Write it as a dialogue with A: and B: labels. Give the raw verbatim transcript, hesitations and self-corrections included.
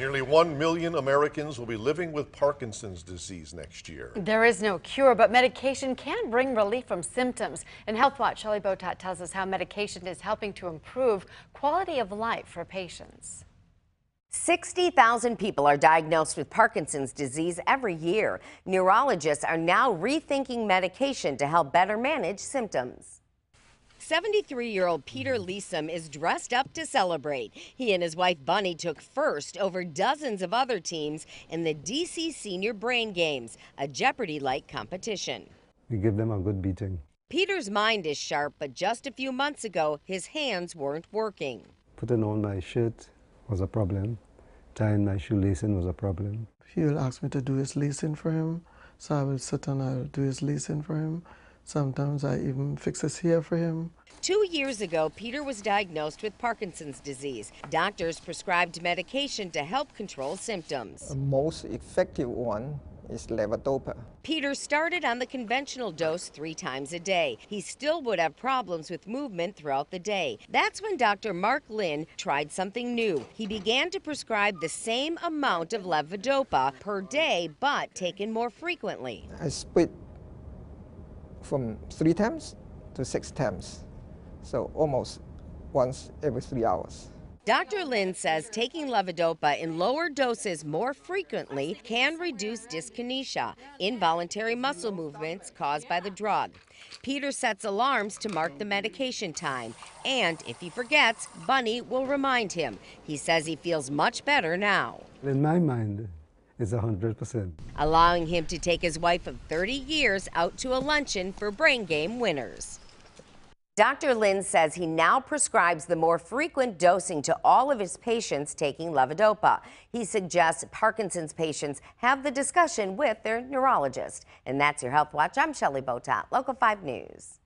A: Nearly one million Americans will be living with Parkinson's disease next year.
B: There is no cure, but medication can bring relief from symptoms. In Health Watch, Shelley Botat tells us how medication is helping to improve quality of life for patients.
C: sixty thousand people are diagnosed with Parkinson's disease every year. Neurologists are now rethinking medication to help better manage symptoms. seventy-three-year-old Peter Leesom is dressed up to celebrate. He and his wife Bunny took first over dozens of other teams in the D C Senior Brain Games, a Jeopardy-like competition.
D: We give them a good beating.
C: Peter's mind is sharp, but just a few months ago, his hands weren't working.
D: Putting on my shirt was a problem. Tying my shoelacing was a problem.
E: He will ask me to do his lacing for him, so I will sit and I'll do his lacing for him. Sometimes I even fix his hair for him.
C: Two years ago, Peter was diagnosed with Parkinson's disease. Doctors prescribed medication to help control symptoms.
F: The most effective one is levodopa.
C: Peter started on the conventional dose three times a day. He still would have problems with movement throughout the day. That's when Doctor Mark Lynn tried something new. He began to prescribe the same amount of levodopa per day, but taken more frequently.
F: I split from three times to six times, so almost once every three hours.
C: Doctor Lynn says taking levodopa in lower doses more frequently can reduce dyskinesia, involuntary muscle movements caused by the drug. Peter sets alarms to mark the medication time, and if he forgets, Bunny will remind him. He says he feels much better now.
D: In my mind, it's one hundred percent.
C: Allowing him to take his wife of thirty years out to a luncheon for Brain Game winners. Doctor Lynn says he now prescribes the more frequent dosing to all of his patients taking levodopa. He suggests Parkinson's patients have the discussion with their neurologist. And that's your Health Watch. I'm Shelley Botat, Local five News.